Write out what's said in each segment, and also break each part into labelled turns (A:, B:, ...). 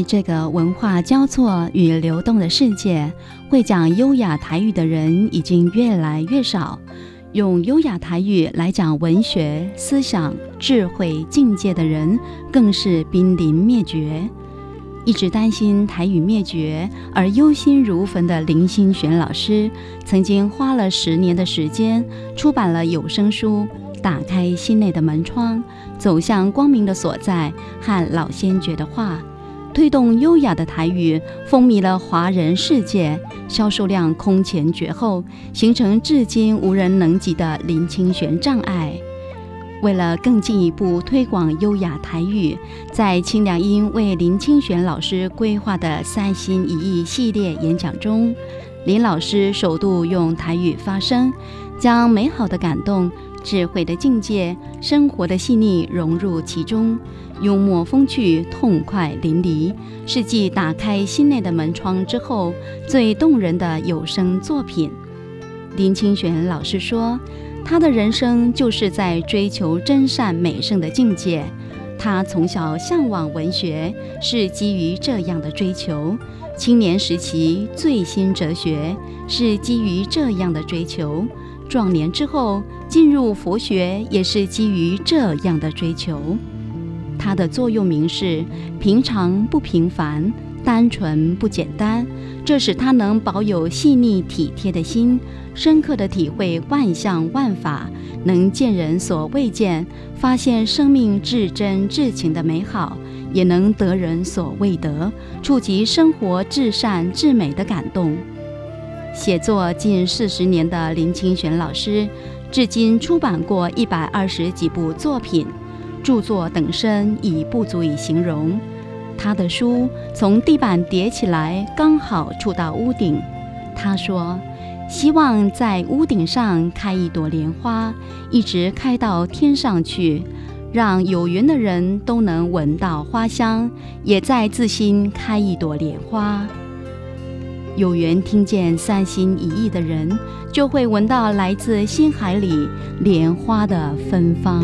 A: 在这个文化交错与流动的世界，会讲优雅台语的人已经越来越少。用优雅台语来讲文学、思想、智慧境界的人，更是濒临灭绝。一直担心台语灭绝而忧心如焚的林清玄老师，曾经花了10年的时间，出版了有声书《打开心内的门窗，走向光明的所在》和老先觉的话，推动优雅的台语风靡了华人世界，销售量空前绝后，形成至今无人能及的林清玄障碍。为了更进一步推广优雅台语，在清良英为林清玄老师规划的3心1意系列演讲中，林老师首度用台语发声，将美好的感动、智慧的境界、生活的细腻融入其中，幽默风趣，痛快淋漓，是继打开心内的门窗之后最动人的有声作品。林清玄老师说，他的人生就是在追求真善美圣的境界。他从小向往文学，是基于这样的追求；青年时期醉心哲学，是基于这样的追求；壮年之后进入佛学，也是基于这样的追求。他的座右铭是平常不平凡，单纯不简单，这使他能保有细腻体贴的心，深刻地体会万象万法，能见人所未见，发现生命至真至情的美好，也能得人所未得，触及生活至善至美的感动。写作近40年的林清玄老师，至今出版过120几部作品，著作等身已不足以形容。他的书从地板叠起来，刚好触到屋顶。他说，希望在屋顶上开一朵莲花，一直开到天上去，让有缘的人都能闻到花香，也在自心开一朵莲花。有缘听见3心1意的人，就会闻到来自心海里莲花的芬芳。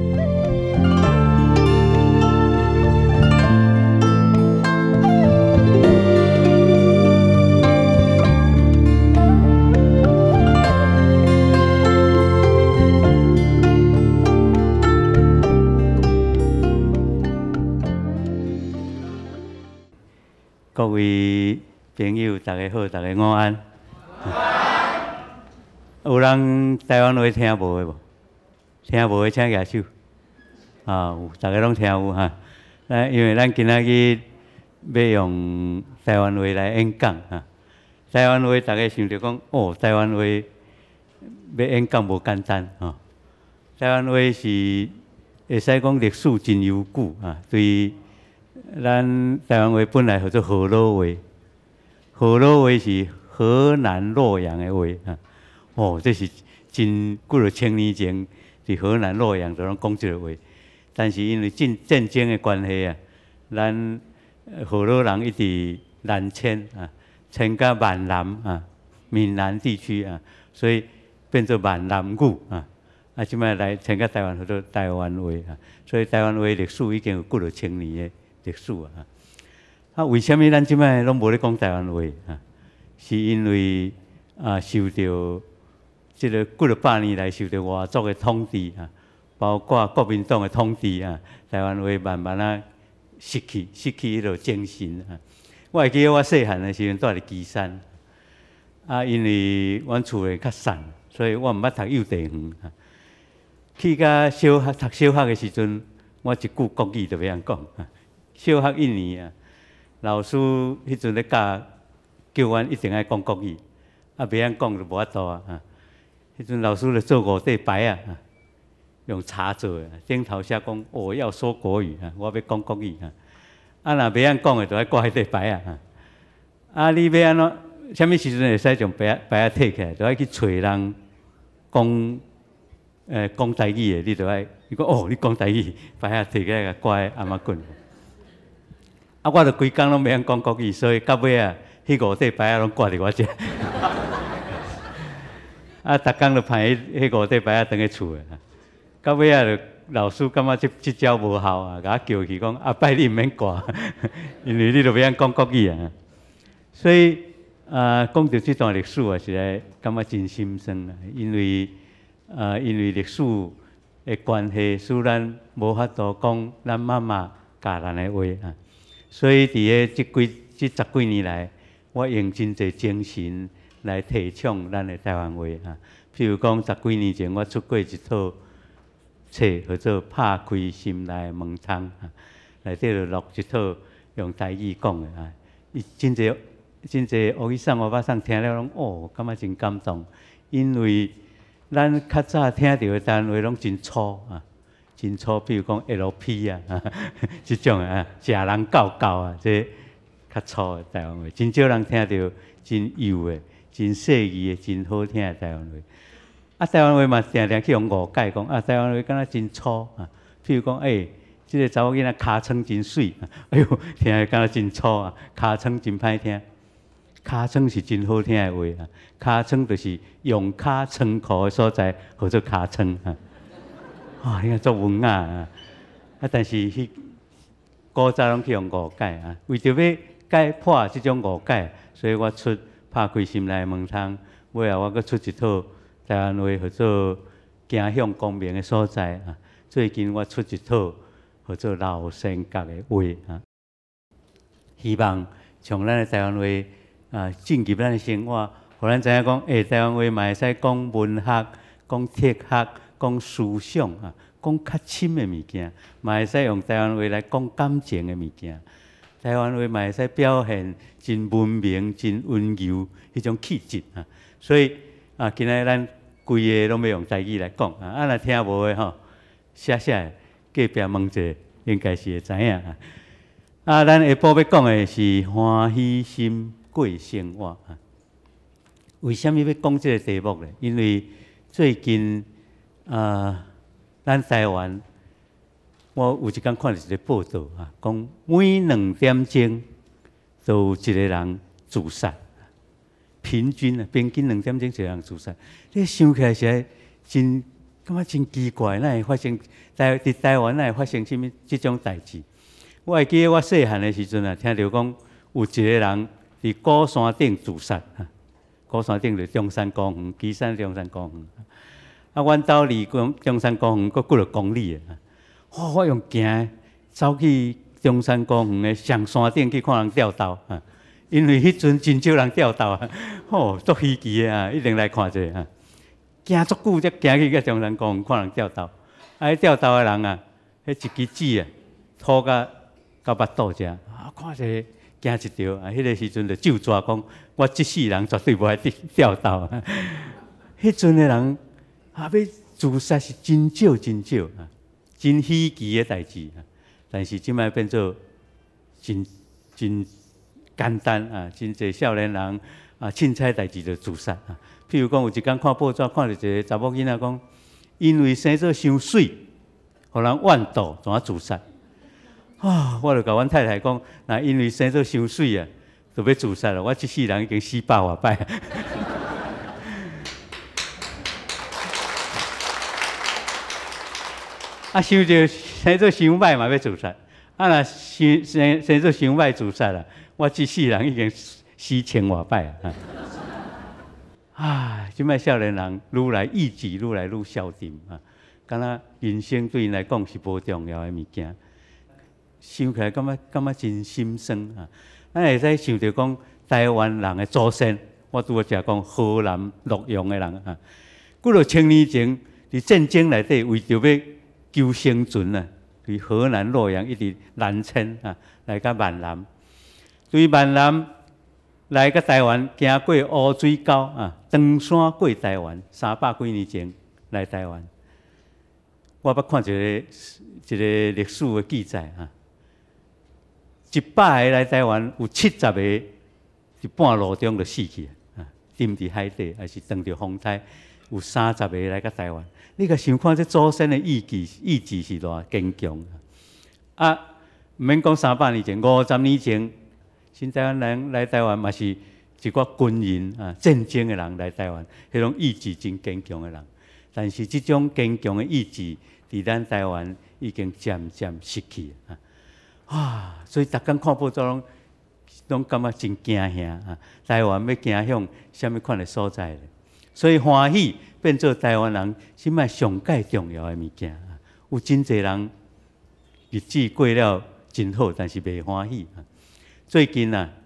B: 各位朋友，大家好，大家午安。有人台湾话听无的无？听无的请举手。有，大家拢听有哈。因为咱今仔日要用台湾话来演讲哈。台湾话大家想着讲，台湾话要演讲无简单哈。台湾话是会使讲历史真悠久啊，对。咱台湾话本来叫做河洛话，河洛话是河南洛阳的话，这是真几多千年前伫河南洛阳就拢讲这个话，但是因为战争的关系啊，咱河洛人一直南迁啊，迁到闽南啊、闽南地区啊，所以变做闽南语啊。即摆来迁到台湾叫做台湾话啊，所以台湾话历史已经有几多千年的历史啊！为什么咱即摆拢无咧讲台湾话啊？是因为受到即个几多百年来受到外族的统治啊，包括国民党的统治啊，台湾话慢慢失去迄落精神啊！我会记得我细汉的时阵住伫旗山因为阮厝诶较散，所以我毋捌读幼稚园啊。去到小学读小学的时阵，我一句国语都袂晓讲啊。小学1年啊，老师迄阵咧教阮一定爱讲国语，袂晓讲就无法度啊。迄阵老师咧做5块牌啊，用茶做的，顶头写讲我要说国语啊，我要讲国语啊。若袂晓讲的，就爱挂迄块牌啊。你要安怎？什么时阵会使将牌摕起来？就爱去找人讲。讲台语的，你就爱，你讲你讲台语，牌摕起来挂在阿妈棍。我就规工拢袂晓讲国语，所以到尾迄5块牌拢挂伫我遮。逐工就派迄5块牌踮咧厝的。到尾就老师感觉即招无效啊，甲我叫去讲阿伯你毋免挂，因为你著要讲国语啊。所以讲到即段历史啊，实在感觉真心酸啊，因为历史的关系，使咱无法度讲咱妈妈教咱的话啊。所以伫即10几年来，我用真侪精神来提倡咱的台湾话啊。譬如讲10几年前，我出过一套册，叫做《拍开心内的门窗》啊，内底就录一套用台语讲的啊。伊真侪乌医生、乌巴桑听了拢感觉真感动，因为咱较早听到的台湾话拢真粗啊，真粗，譬如讲 LP 啊，即种啊，食人教啊，这较粗的台湾话，真少人听到真幼的、真细腻的、真好听的台湾话。啊，台湾话嘛，常常去用误解，讲台湾话敢若真粗啊。譬如讲，即个查某囡仔尻川真水，哎呦，听起敢若真粗啊，尻川真歹听。尻川是真好听的话啊，尻川就是用尻川裤的所在，叫做尻川啊。你看足文雅啊！但是古早拢去用误解啊，为着要解破即种误解，所以我拍开心内的门窗，尾后我阁出一套台湾话，叫做行向光明的所在啊。最近我出一套叫做老生角的话啊，希望从咱的台湾话进入咱的生活，互咱知影讲，台湾话嘛会使讲文学、讲哲学、讲思想啊，讲较深的物件，嘛会使用台湾话来讲感情的物件。台湾话嘛会使表现真文明、真温柔迄种气质啊。所以今仔咱规个拢要用台语来讲啊。若听无的吼，写隔壁问者，应该是会知影啊。咱下晡要讲的是欢喜心过生活啊。为什么要讲这个题目呢？因为最近咱台湾，我有一天看到一个报道啊，讲每2点钟就有一个人自杀，平均2点钟一个人自杀。你想起来是真感觉真奇怪，哪会发生在台湾哪会发生什么这种代志？我会记得我细汉的时阵啊，听到讲有一个人伫鼓山顶自杀啊。鼓山顶就中山公园，旗山中山公园。阮兜离中山公园佫几落公里啊！我用行走去中山公园的上山顶去看人吊斗啊，因为迄阵真少人吊斗啊，足稀奇的啊，一定来看者啊！行足久才行去中山公园看人吊斗，迄吊斗的人啊，迄一支纸啊，吐到巴肚遮看者行一条啊，迄个时阵就就抓讲，我即世人绝对无爱吊斗啊！迄阵的人要自杀是真少啊，真稀奇的代志啊！但是即摆变做真简单啊，真侪少年人凊彩代志就自杀啊。譬如讲，有一天看报纸看到一个查某囡仔讲，因为生做伤水，互人怨妒，怎啊自杀？我就甲阮太太讲，那因为生做伤水啊，就要自杀了。我即世人已经死100多摆。想着生做伤歹嘛要自杀，若生做伤歹自杀啦，我即世人已经死1000多摆啊！即摆少年人愈来意志愈来愈消沉啊，敢若人生对因来讲是无重要的物件。想起来感觉真心酸啊！咱会使想着讲台湾人的祖先，我拄好食讲河南洛阳的人啊，几落千年前伫战争内底为着要求生存啊，对河南洛阳一直南迁啊，来到闽南，对闽南来到台湾，行过乌水沟啊，登山过台湾，300几年前来台湾。我捌看一个历史的记载啊，100个来台湾，有70个伫半路中就死去啊，沉伫海底，还是撞着风台，有30个来到台湾。你甲想看这祖先的意志是偌坚强啊！毋免讲300年前，50年前，新台湾人来台湾嘛是一个军人啊，战争的人来台湾，迄种意志真坚强的人。但是这种坚强的意志， 伫咱台湾已经渐渐失去啊！所以逐工看报纸拢感觉真惊吓啊！台湾要行向什么款的所在咧？所以欢喜变做台湾人心内上界重要的物件啊！有真侪人日子过了真好，但是袂欢喜啊！最近啊，